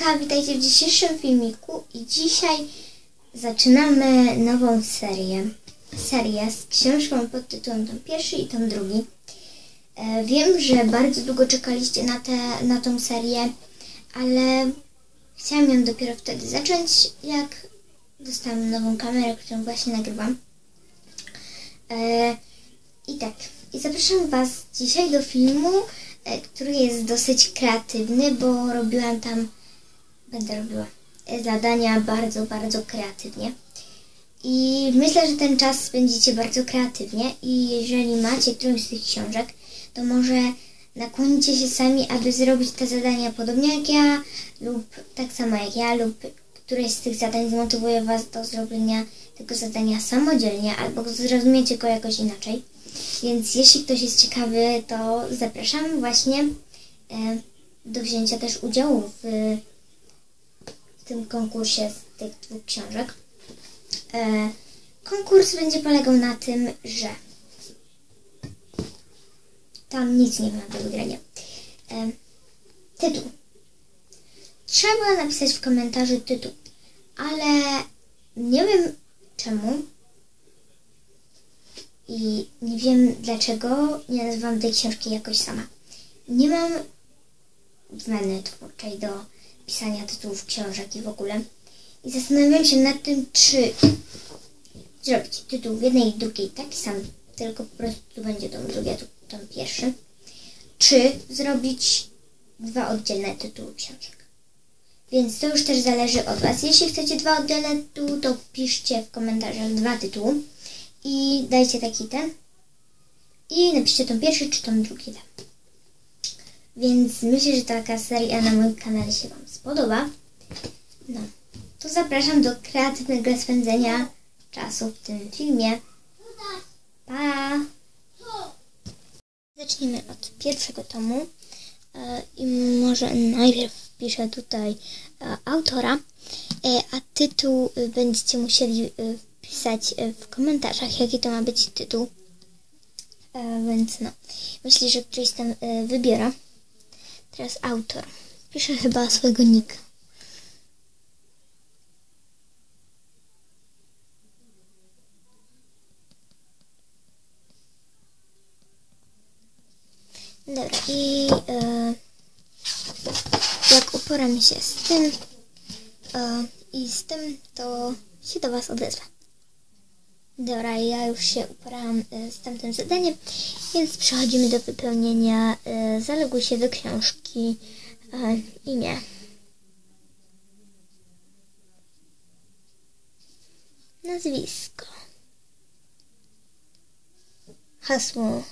Hejka, witajcie w dzisiejszym filmiku i dzisiaj zaczynamy nową serię z książką pod tytułem tom pierwszy i tom drugi. Wiem, że bardzo długo czekaliście na tą serię, ale chciałam ją dopiero wtedy zacząć, jak dostałam nową kamerę, którą właśnie nagrywam. I zapraszam Was dzisiaj do filmu, który jest dosyć kreatywny, bo będę robiła zadania bardzo kreatywnie. I myślę, że ten czas spędzicie bardzo kreatywnie i jeżeli macie którąś z tych książek, to może nakłonicie się sami, aby zrobić te zadania podobnie jak ja, lub tak samo jak ja, lub któreś z tych zadań zmotywuje Was do zrobienia tego zadania samodzielnie, albo zrozumiecie go jakoś inaczej. Więc jeśli ktoś jest ciekawy, to zapraszam właśnie do wzięcia też udziału w tym konkursie z tych dwóch książek. Konkurs będzie polegał na tym, że tam nic nie ma do wygrania. Tytuł. Trzeba napisać w komentarzu tytuł, ale nie wiem czemu i nie wiem dlaczego nie nazywam tej książki jakoś sama. Nie mam weny twórczej do pisania tytułów książek i w ogóle. I zastanawiam się nad tym, czy zrobić tytuł w jednej i drugiej taki sam, tylko po prostu tu będzie tom drugi, a tu tom pierwszy. Czy zrobić dwa oddzielne tytuły książek. Więc to już też zależy od Was. Jeśli chcecie dwa oddzielne tytuły, to piszcie w komentarzach dwa tytuły. I dajcie taki ten. I napiszcie tom pierwszy czy tom drugi. Więc myślę, że taka seria na moim kanale się Wam spodoba. No, to zapraszam do kreatywnego spędzenia czasu w tym filmie. Pa! Zacznijmy od pierwszego tomu. I może najpierw wpiszę tutaj autora, a tytuł będziecie musieli wpisać w komentarzach, jaki to ma być tytuł. Więc no, myślę, że któryś tam wybiera. Teraz autor. Piszę chyba swojego nika. Dobra, jak uporam się z tym to się do Was odezwę. Dobra, ja już się uporałam z tamtym zadaniem, więc przechodzimy do wypełnienia. Zaloguj się do książki. Imię. Nazwisko. Hasło.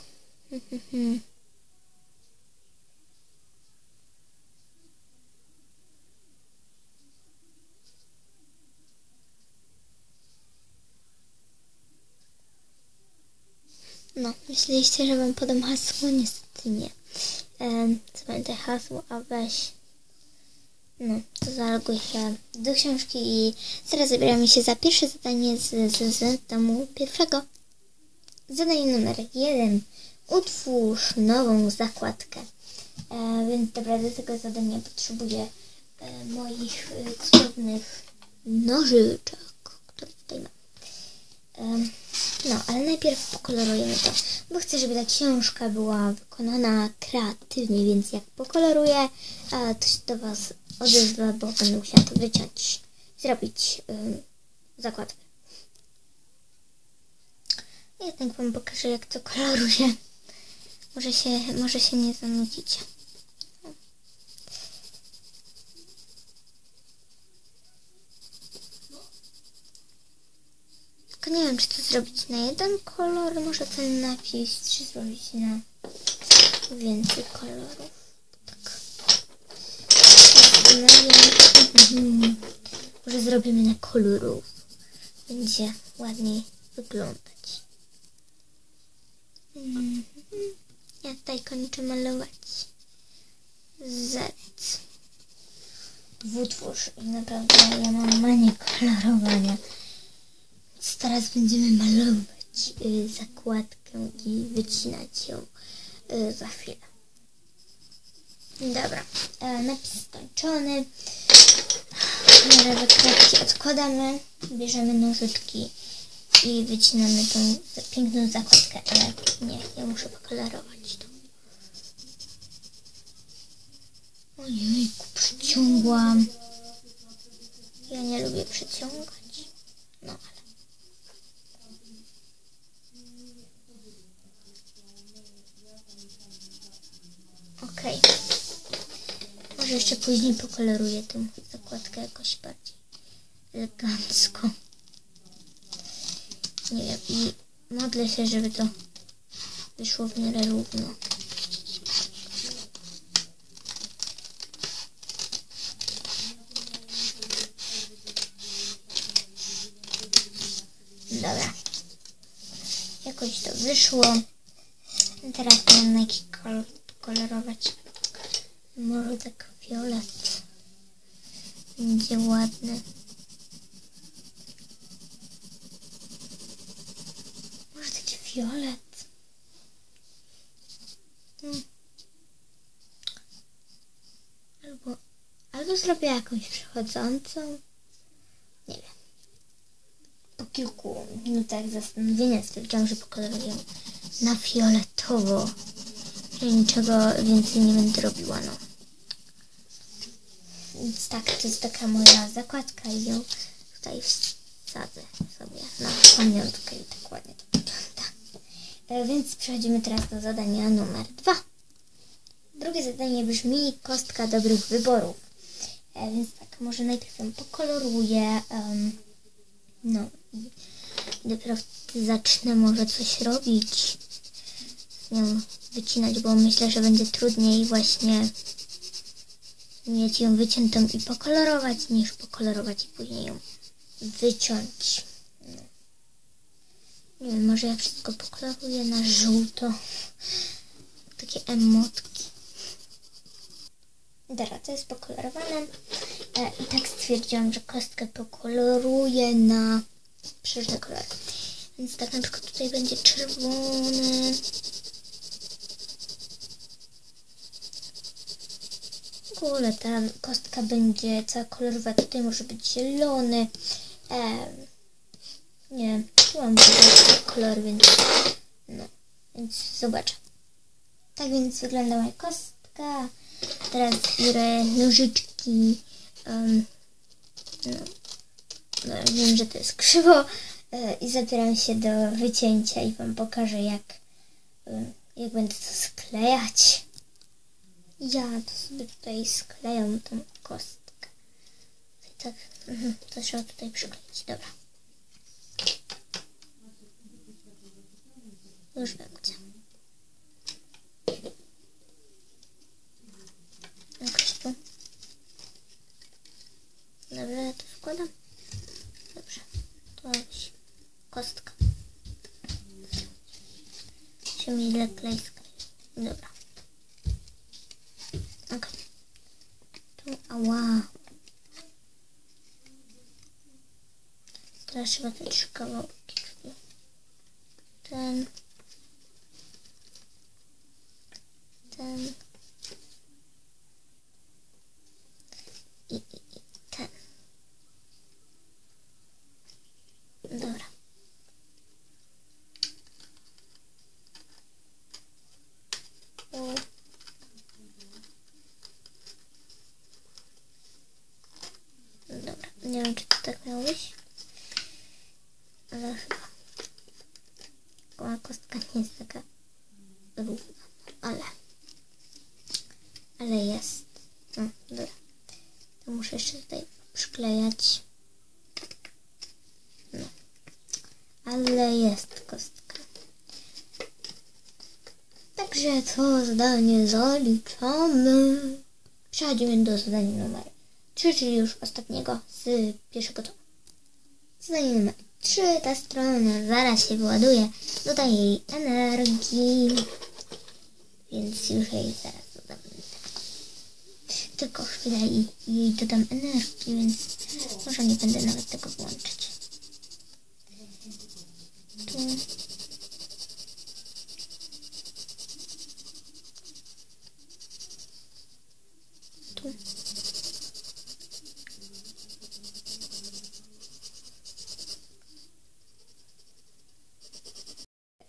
No, myśleliście, że Wam podam hasło? Niestety nie. Zapamiętaj hasło, a weź. No, to zaloguj się do książki i zaraz zabieramy się za pierwsze zadanie z tomu pierwszego. Zadanie numer 1. Utwórz nową zakładkę. Więc dobra, do tego zadania potrzebuję moich cudownych nożyczek, które tutaj mam. No, ale najpierw pokolorujemy to, bo chcę, żeby ta książka była wykonana kreatywnie, więc jak pokoloruję, to się do Was odezwę, bo będę musiała to wyciąć, zrobić zakładkę. Ja tak Wam pokażę, jak to koloruję. Może się nie zanudzicie. Tylko nie wiem, czy to zrobić na jeden kolor, może ten napis, czy zrobić na więcej kolorów. Tak. Może zrobimy na kolorów. Będzie ładniej wyglądać. Ja tutaj kończę malować. Z. Utwórz. Naprawdę ja mam manię kolorowania. Więc teraz będziemy malować zakładkę i wycinać ją za chwilę. Dobra, napis skończony. Kolorowe kredki odkładamy, bierzemy nożyczki i wycinamy tą piękną zakładkę, ale nie, ja muszę pokolorować to. Ojejku, przyciągłam. Ja nie lubię przyciągać. No ale. Okej. Może jeszcze później pokoloruję tę zakładkę jakoś bardziej elegancko. Nie wiem, i modlę się, żeby to wyszło w miarę równo. Dobra. Jakoś to wyszło. Teraz nie wiem, na jaki kolor kolorować. Może tak fiolet. Będzie ładny. Może taki fiolet. Albo zrobię jakąś przechodzącą. Nie wiem. Po kilku minutach zastanowienia stwierdziłam, że pokoloruję na fioletowo. Że niczego więcej nie będę robiła, no. Więc tak, to jest taka moja zakładka i ją tutaj wsadzę sobie na pamiątkę i tak ładnie to wygląda. Więc przechodzimy teraz do zadania numer 2. Drugie zadanie brzmi kostka dobrych wyborów. Więc tak, może najpierw ją pokoloruję. No i dopiero wtedy zacznę może coś robić. Z nią wycinać, bo myślę, że będzie trudniej właśnie mieć ją wyciętą i pokolorować, niż pokolorować i później ją wyciąć. No. Nie wiem, może ja wszystko pokoloruję na żółto. Takie emotki. Dobra, to jest pokolorowane. I tak stwierdziłam, że kostkę pokoloruję na przeróżne kolory. Więc tak na przykład tutaj będzie czerwony. W ogóle ta kostka będzie cała kolorowa. Tutaj może być zielony. Nie wiem, mam kolor, więc no, więc zobaczę. Tak więc wygląda moja kostka. Teraz biorę nożyczki. No, wiem, że to jest krzywo. I zabieram się do wycięcia i wam pokażę, jak będę to sklejać. Ja to sobie tutaj sklejam tą kostkę. I tak, to trzeba tutaj przykleić. Dobra. Już wiem gdzie. Jakoś tu. Dobra, ja to wkładam. Dobrze. Tu jakaś kostka. Się mi źle klej skleił. Dobra. Okej. Tu, ała. Teraz trzeba te 3 kawałki. Ten. I ten. Dobra. Dobra, nie wiem, czy to tak miało być, ale chyba moja kostka nie jest taka równa, ale jest. No, dobra. To muszę jeszcze tutaj przyklejać. No. Ale jest kostka. Także to zadanie zaliczamy. Przechodzimy do zadania numer 3, czyli już ostatniego z pierwszego tomu. Zadanie numer 3. Ta strona zaraz się wyładuje. Dodaję jej energii. Więc już jej zaraz dodam. Tylko chwilę i jej dodam energii, więc może nie będę nawet tego włączyć. Tu.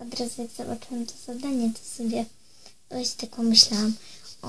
od razu jak zobaczyłam to zadanie, to sobie właśnie tak pomyślałam o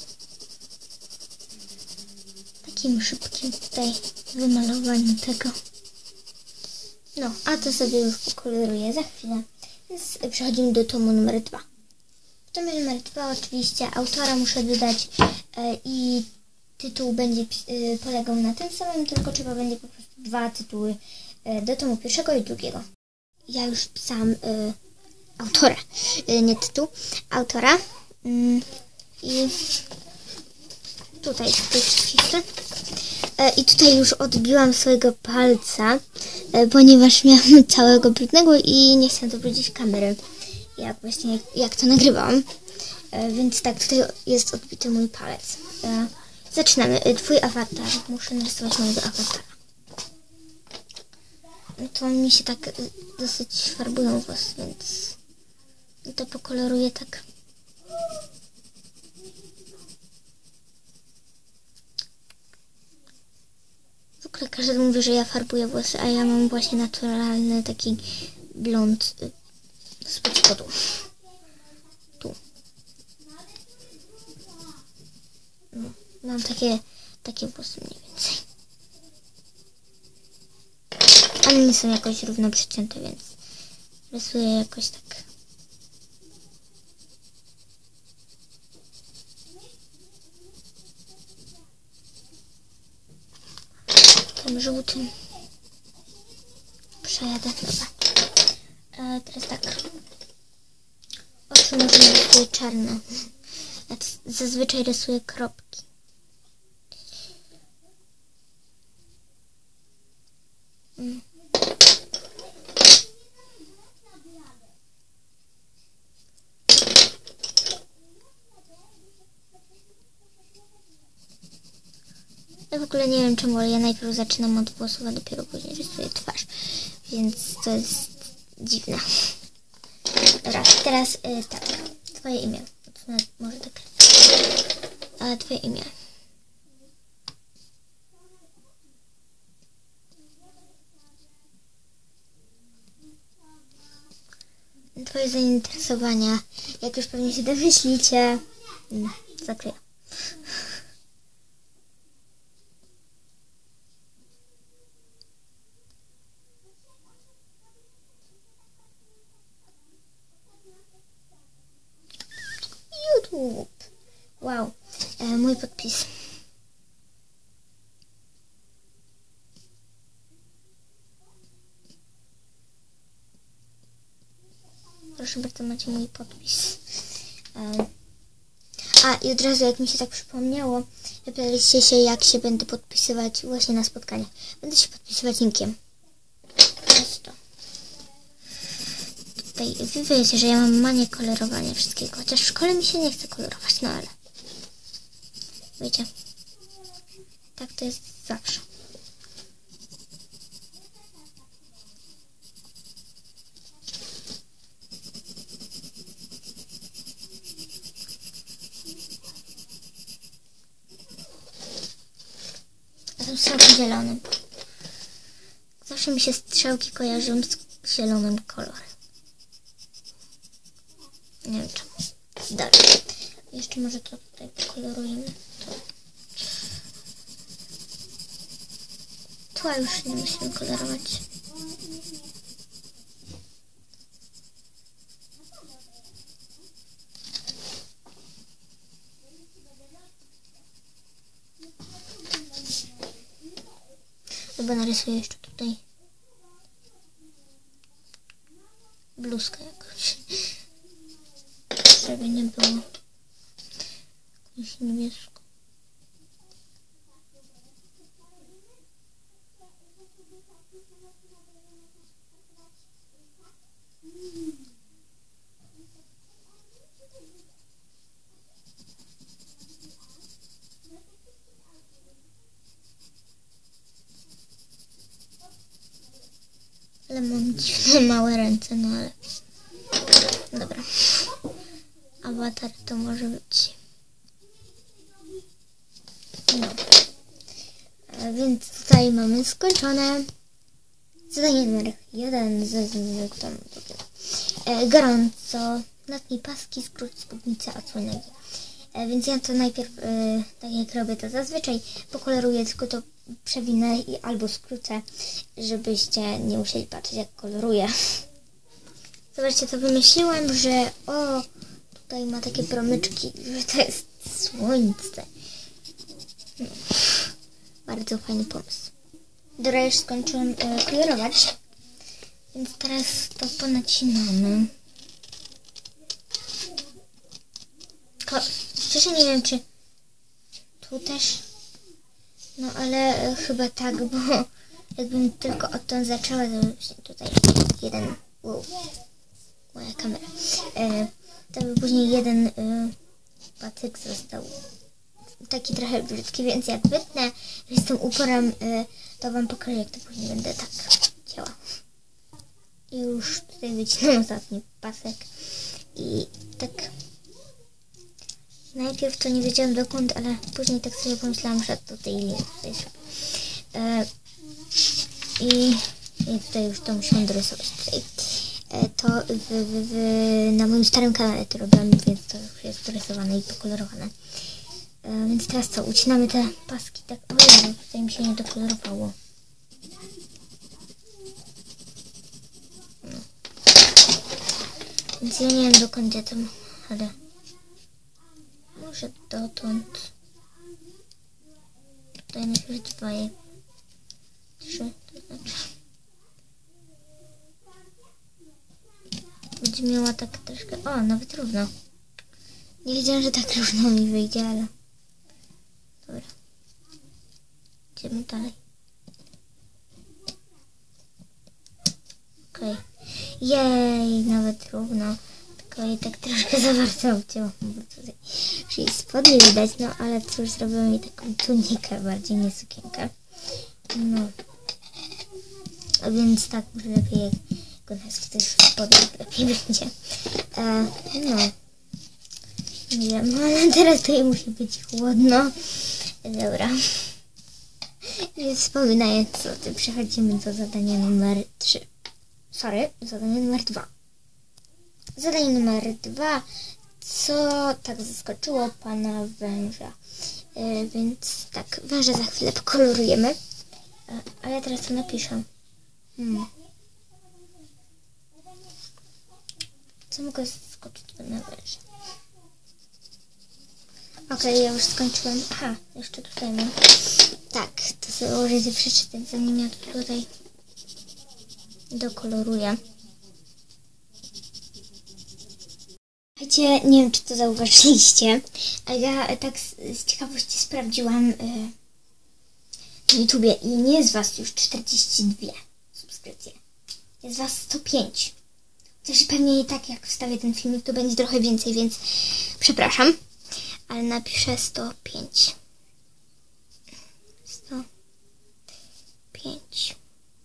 takim szybkim tutaj wymalowaniu tego. No, a to sobie już pokoloruję za chwilę. Więc przechodzimy do tomu numer 2. W tomie numer 2 oczywiście autora muszę dodać i tytuł będzie polegał na tym samym, tylko trzeba będzie po prostu 2 tytuły do tomu pierwszego i drugiego. Ja już pisałam autora, nie tytuł, autora. I tutaj jest pierwszy. I tutaj już odbiłam swojego palca, ponieważ miałam całego brudnego i nie chcę dobrudzić kamery, jak to nagrywałam. Więc tak, tutaj jest odbity mój palec. Zaczynamy. Twój awatar. Muszę narysować mojego awatara. To mi się tak dosyć farbują włosy, więc to pokoloruję tak. W ogóle każdy mówi, że ja farbuję włosy, a ja mam właśnie naturalny taki blond spod spodu. Tu. No, mam takie włosy mniej więcej. Ale nie są jakoś równo przycięte, więc rysuję jakoś tak. Tym żółtym przejadę. Dobra. Teraz tak. Oczy może rysuję czarne. Ja zazwyczaj rysuję kropki. Ja w ogóle nie wiem czemu, ale ja najpierw zaczynam od włosów, a dopiero później rysuję twarz. Więc to jest dziwne. Dobra, teraz tak. Twoje imię. Może tak. Twoje imię. Twoje zainteresowania. Jak już pewnie się domyślicie. Zakryję. YouTube. Wow. Mój podpis. Proszę bardzo, macie mój podpis. I od razu, jak mi się tak przypomniało, pytaliście się, jak się będę podpisywać właśnie na spotkaniach. Będę się podpisywać linkiem. Prosto. Tutaj wiecie, że ja mam manię kolorowania wszystkiego. Chociaż w szkole mi się nie chce kolorować, no ale wiecie, tak to jest zawsze. A tym strzałkiem zielonym. Zawsze mi się strzałki kojarzą z zielonym kolorem. Nie wiem czemu. Dobra. Jeszcze może to tutaj pokolorujemy. Tła już nie musimy kolorować. Chyba narysuję jeszcze tutaj bluzkę jakoś, żeby nie było jakąś niebieską. Ale mam dziwne małe ręce, no ale dobra. Awatar to może być. No. Więc tutaj mamy skończone zadanie numer 1 ze gorąco, natnij paski, skróć spódnicę, odsłoń nogi. Więc ja to najpierw, tak jak robię to zazwyczaj, pokoloruję, tylko to przewinę albo skrócę, żebyście nie musieli patrzeć, jak koloruję. Zobaczcie, co wymyśliłam, że tutaj ma takie promyczki, że to jest słońce. No, bardzo fajny pomysł. Dobra, już skończyłam kolorować, więc teraz to ponacinamy. Szczerze nie wiem, czy tu też, no ale chyba tak, bo jakbym tylko odtąd zaczęła, to właśnie tutaj jeden, moja kamera, to by później jeden patyk został taki trochę brzydki, więc jak wytnę, że z tym uporem, to wam pokażę, jak to później będę tak chciała. I już tutaj wycinam ostatni pasek i tak najpierw to nie wiedziałam dokąd, ale później tak sobie pomyślałam, że do tej linii tutaj zrobię. I tutaj już to musiałam dorysować tutaj. To na moim starym kanale to robiłam, więc to już jest dorysowane i pokolorowane. Więc teraz co? Ucinamy te paski, tak? Ojej, tutaj mi się nie dokolorowało. No. Więc ja nie wiem dokąd ja tam, ale może dotąd. Tutaj najpierw 2, 3, to znaczy. Będzie miała tak troszkę, nawet równo. Nie wiedziałam, że tak równo mi wyjdzie, ale dobra. Idziemy dalej. Okej. Jej, nawet równo. Tylko jej tak troszkę za bardzo obcięłam, bo tutaj już jej spodnie widać, no ale cóż, zrobiłam jej taką tunikę bardziej, nie sukienkę. No. A więc tak, może lepiej jak ona jest w tych spodniach, lepiej będzie. No. Nie wiem, ale teraz tutaj musi być chłodno. Dobra. Nie wspominając o tym, przechodzimy do zadania numer 3. Zadanie numer 2. Zadanie numer 2. Co tak zaskoczyło pana węża? Więc tak, węża za chwilę pokolorujemy. A ja teraz to napiszę. Co mogę zaskoczyć pana węża? Okej, ja już skończyłem. Aha, jeszcze tutaj mam. Tak, to sobie możecie przeczytać, zanim ja to tutaj dokoloruję. Słuchajcie, nie wiem, czy to zauważyliście, ale ja tak z ciekawości sprawdziłam na YouTubie i nie jest was już 42 subskrypcje. Jest was 105. Chociaż pewnie i tak jak wstawię ten filmik, to będzie trochę więcej, więc przepraszam. Ale napiszę 105. 105.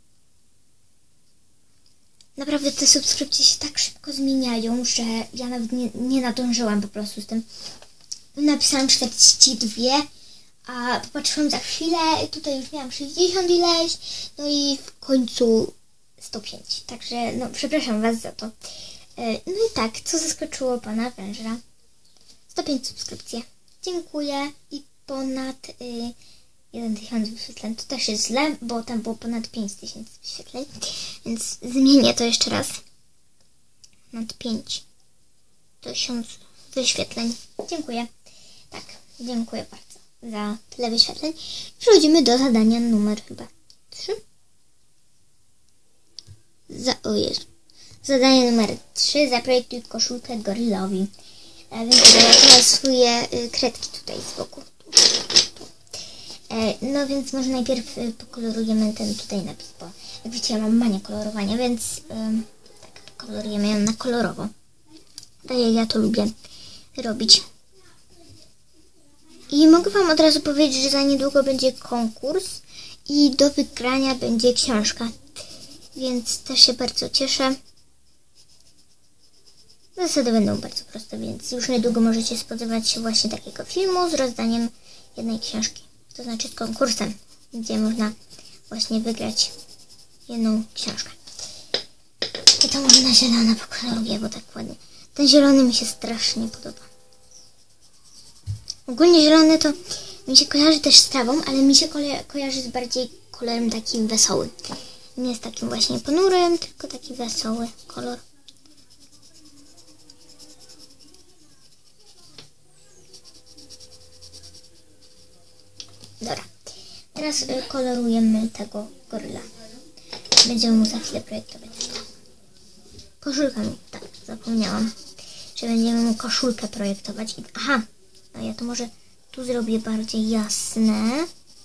Naprawdę te subskrypcje się tak szybko zmieniają, że ja nawet nie nadążyłam po prostu z tym. Napisałam 42, a popatrzyłam za chwilę, tutaj już miałam 60 ileś, no i w końcu 105. Także no przepraszam was za to. No i tak, co zaskoczyło pana węża? 105 subskrypcji. Dziękuję i ponad 1000 wyświetleń. To też jest źle, bo tam było ponad 5000 wyświetleń. Więc zmienię to jeszcze raz. Ponad 5000 wyświetleń. Dziękuję. Tak, dziękuję bardzo za tyle wyświetleń. Przechodzimy do zadania numer chyba 3. Zadanie numer 3. Zaprojektuj koszulkę gorylowi. Więc teraz swoje kredki tutaj z boku. No więc może najpierw pokolorujemy ten tutaj napis, bo jak wiecie, ja mam manię kolorowania, więc tak, kolorujemy ją na kolorowo. Tak jak ja to lubię robić. I mogę wam od razu powiedzieć, że za niedługo będzie konkurs i do wygrania będzie książka. Więc też się bardzo cieszę. Zasady będą bardzo proste, więc już niedługo możecie spodziewać się właśnie takiego filmu z rozdaniem jednej książki. To znaczy z konkursem, gdzie można właśnie wygrać jedną książkę. I to może na zielono pokoloruję, bo tak ładnie. Ten zielony mi się strasznie podoba. Ogólnie zielony to mi się kojarzy też z trawą, ale mi się kojarzy z bardziej kolorem takim wesołym. Nie jest takim właśnie ponurym, tylko taki wesoły kolor. Dobra, teraz kolorujemy tego goryla. Będziemy mu za chwilę projektować. Koszulkę mi, tak, zapomniałam, że będziemy mu koszulkę projektować. Aha, no ja to może tu zrobię bardziej jasne.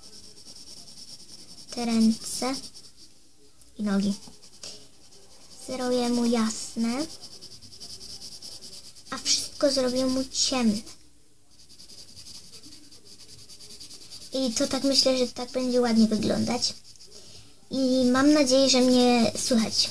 Te ręce i nogi. Zrobię mu jasne, a wszystko zrobię mu ciemne. I to tak myślę, że tak będzie ładnie wyglądać. I mam nadzieję, że mnie słychać.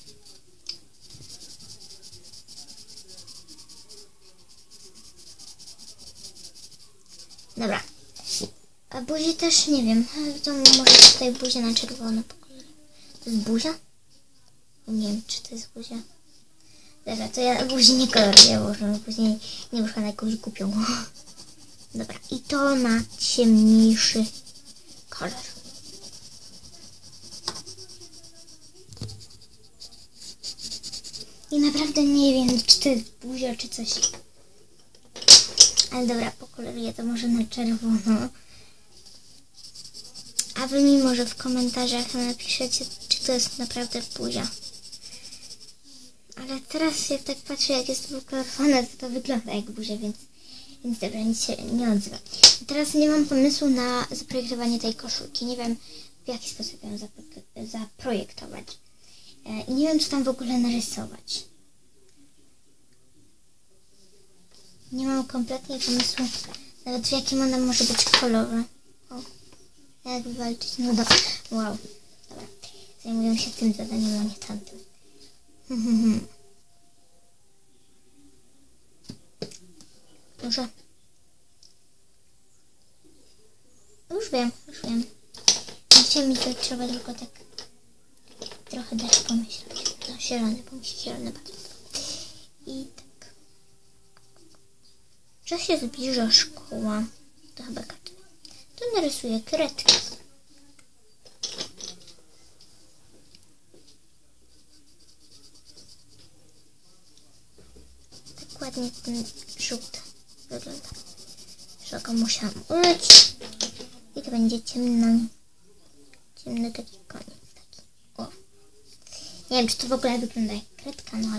Dobra. A buzi też nie wiem. To może tutaj buzię na czerwono pokoloruję. To jest buzia? Nie wiem, czy to jest buzia. Dobra, to ja buzi nie koloruję, bo żeby później nie wyszła na jakąś głupią. Dobra, i to na ciemniejszy kolor. I naprawdę nie wiem, czy to jest buzia, czy coś. Ale dobra, pokoloruję to może na czerwono. A wy mi może w komentarzach napiszecie, czy to jest naprawdę buzia. Ale teraz jak tak patrzę, jak jest pokolorowane, to wygląda jak buzia, więc dobra, nic się nie odzywa. Teraz nie mam pomysłu na zaprojektowanie tej koszulki. Nie wiem, w jaki sposób ją zaprojektować. I nie wiem, co tam w ogóle narysować. Nie mam kompletnie pomysłu, nawet w jakim ona może być kolorze. O, jak walczyć? No dobra, wow. Dobra, zajmuję się tym zadaniem, a nie tamtym. Może. Już wiem. Dzisiaj mi to trzeba tylko tak trochę dać pomyśleć. No, zielony, bo mi się zielony bardzo podoba. I tak. Że się zbliża szkoła. To chyba karty. To narysuję kredki. Tak ładnie ten żółty wygląda. Że go musiałam uleć. I to będzie ciemny taki koniec. Taki. O. Nie wiem, czy to w ogóle wygląda jak kredka, no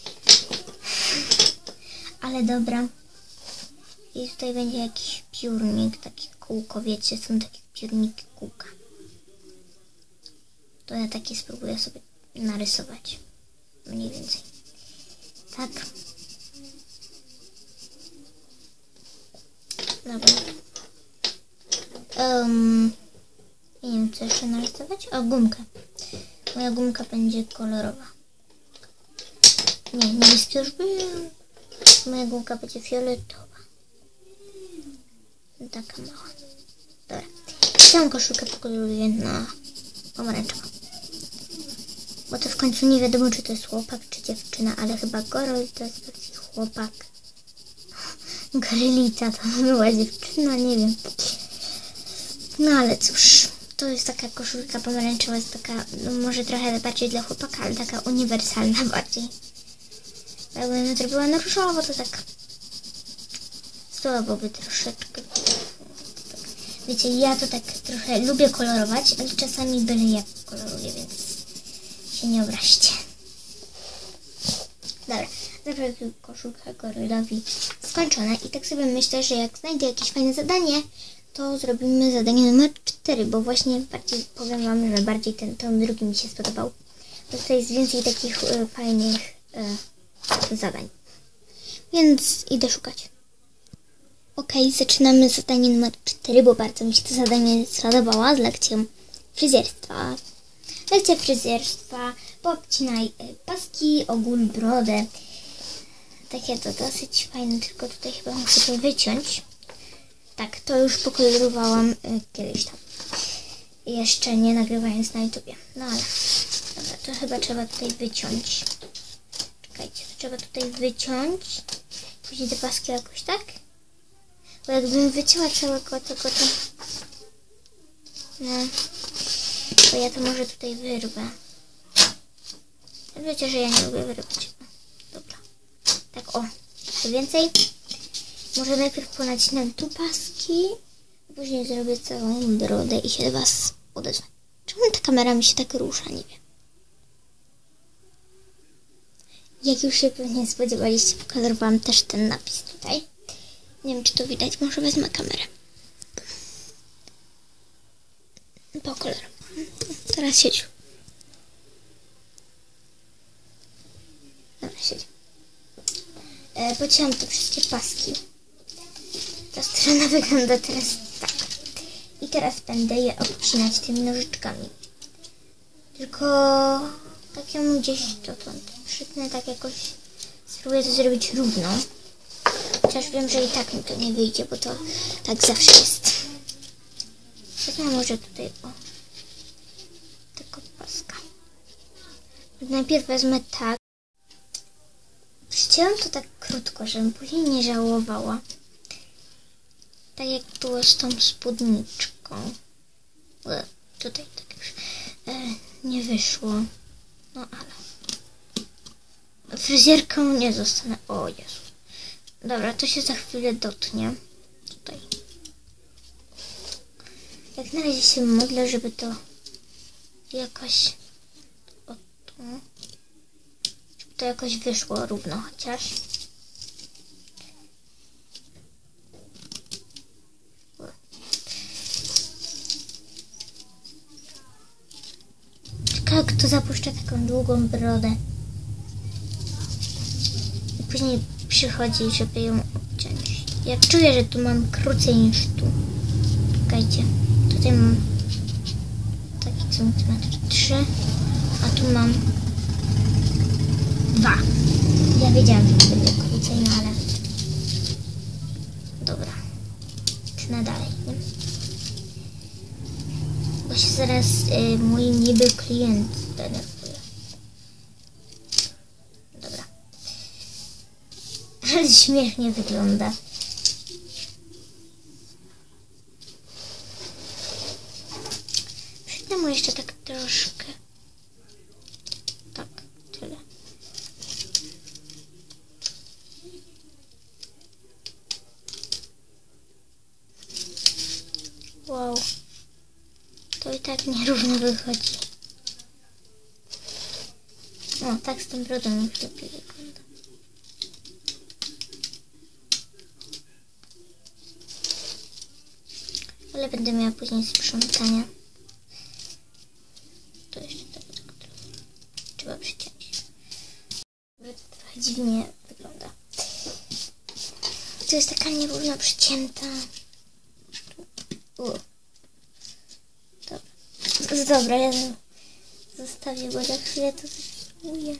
ale dobra. I tutaj będzie jakiś piórnik, taki kółko, wiecie, są takie piórniki kółka. To ja takie spróbuję sobie narysować. Mniej więcej. Tak. Dobra. Nie wiem, co jeszcze narysować. O, gumkę. Moja gumka będzie kolorowa. Nie, niebieski już był. Moja gumka będzie fioletowa. Taka mała. Dobra. Tę koszulkę pokoloruję na pomarańczowo. Bo to w końcu nie wiadomo, czy to jest chłopak, czy dziewczyna, ale chyba goryl to jest taki chłopak. Gorylita to była dziewczyna, nie wiem. No ale cóż, to jest taka koszulka pomarańczowa, jest taka, no może trochę bardziej dla chłopaka, ale taka uniwersalna bardziej. Jakbym zrobiła na różowo, to tak słaboby troszeczkę. Wiecie, ja to tak trochę lubię kolorować, ale czasami byle jak koloruję, więc się nie obraźcie. Dobra, zaprawię koszulkę gorylowi skończone i tak sobie myślę, że jak znajdę jakieś fajne zadanie, to zrobimy zadanie numer 4, bo właśnie bardziej powiem wam, że bardziej ten drugi mi się spodobał. Bo tutaj jest więcej takich fajnych zadań. Więc idę szukać. Ok, zaczynamy zadanie numer 4, bo bardzo mi się to zadanie spodobało z lekcją fryzjerstwa. Lekcja fryzjerstwa, poobcinaj paski, ogól, brodę. Takie to dosyć fajne, tylko tutaj chyba muszę to wyciąć. Tak, to już pokolorowałam kiedyś tam. Jeszcze nie nagrywając na YouTubie. No ale, dobra, to chyba trzeba tutaj wyciąć. Czekajcie, to trzeba tutaj wyciąć. Później te paski jakoś tak. Bo jakbym wycięła całego tego, to... No. Bo ja to może tutaj wyrwę. Wiecie, że ja nie lubię wyrywać. Dobra. Tak, o. Co więcej? Może najpierw ponacinam tu paski, a później zrobię całą brodę i się do was odezwę. Czemu ta kamera mi się tak rusza? Nie wiem. Jak już się pewnie spodziewaliście, pokolorowałam też ten napis tutaj. Nie wiem, czy to widać. Może wezmę kamerę. Pokolorowałam. Teraz siedź. Dobra, siedź. Pocięłam te wszystkie paski. Ta strona wygląda teraz tak. I teraz będę je obcinać tymi nożyczkami. Tylko tak ją gdzieś dotąd przytnę, tak jakoś spróbuję to zrobić równo. Chociaż wiem, że i tak mi to nie wyjdzie, bo to tak zawsze jest. Wezmę może tutaj o tego paska. Najpierw wezmę tak. Przycięłam to tak krótko, żebym później nie żałowała. Tak jak było z tą spódniczką. Tutaj tak już nie wyszło. No ale fryzjerką nie zostanę. O Jezu. Dobra, to się za chwilę dotnie. Tutaj. Jak na razie się modlę, żeby to jakoś o tu, żeby to jakoś wyszło równo chociaż. Ciekawe, kto zapuszcza taką długą brodę. I później przychodzi, żeby ją obciąć. Ja czuję, że tu mam krócej niż tu. Czekajcie. Tutaj mam taki centymetr 3, a tu mam 2. Ja wiedziałam, że to będzie krócej, no ale... Dobra. Tnę dalej, nie? Bo się zaraz mój niby klient zdenerwuje. Dobra. Ale śmiesznie wygląda. Przytnę mu jeszcze tak troszkę. Tak, tyle. Wow. To i tak nierówno wychodzi. O, tak z tą brodą już lepiej wygląda. Ale będę miała później sprzątania. To jeszcze tak trzeba przyciąć. To trochę dziwnie wygląda. To jest taka nierówno przycięta. Dobra, ja zostawię go za chwilę, to spróbuję.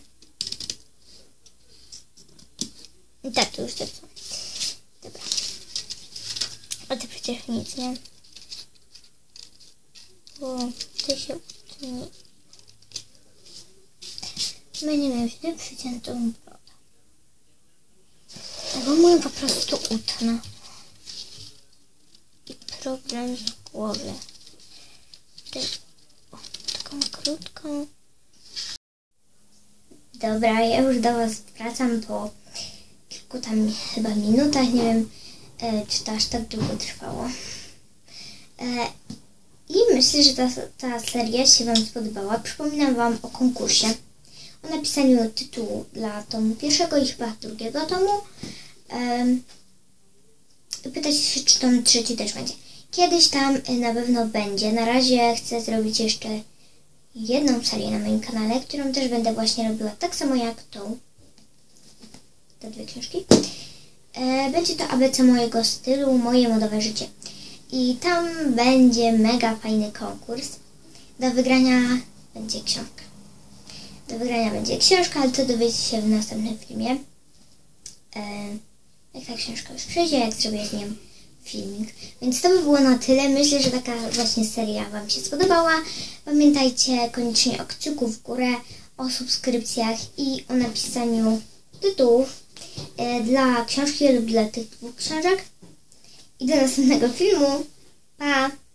I tak, to już tak są. Dobra. A to przecież nic, nie? Bo to się utnie. Będę miał źle przyciętą brodę. Albo mój po prostu utnę. I problem z głowy. Tutaj, o, taką krótką. Dobra, ja już do was wracam po kilku tam chyba minutach. Nie wiem, czy to aż tak długo trwało. I myślę, że ta seria się wam spodobała. Przypominam wam o konkursie. O napisaniu tytułu dla tomu pierwszego i chyba drugiego tomu. Pytacie się, czy tom trzeci też będzie. Kiedyś tam na pewno będzie. Na razie chcę zrobić jeszcze jedną serię na moim kanale, którą też będę właśnie robiła tak samo jak tą. Te dwie książki. Będzie to ABC mojego stylu, moje modowe życie. I tam będzie mega fajny konkurs. Do wygrania będzie książka. Ale to dowiecie się w następnym filmie. Jak ta książka już przyjdzie, jak zrobię z nią filmik. Więc to by było na tyle. Myślę, że taka właśnie seria Wam się spodobała. Pamiętajcie koniecznie o kciuku w górę, o subskrypcjach i o napisaniu tytułów dla książki lub dla tych dwóch książek. I do następnego filmu. Pa!